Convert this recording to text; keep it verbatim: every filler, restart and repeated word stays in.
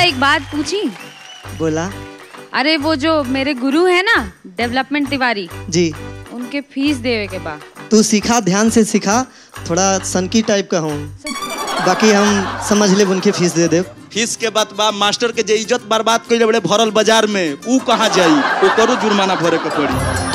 एक बात पूछी? बोला। अरे वो जो मेरे गुरु है ना डेवलपमेंट तिवारी जी, उनके फीस देवे के बाद तू सीखा, ध्यान से सीखा, थोड़ा सनकी टाइप का हूँ, बाकी हम समझ ले उनके फीस दे दे। फीस के बाद बा मास्टर के जे इज्जत बर्बाद कइले बड़े भरल बाजार में, ऊ कहाँ जाई? ओकरो जुर्माना भरे के पड़ी।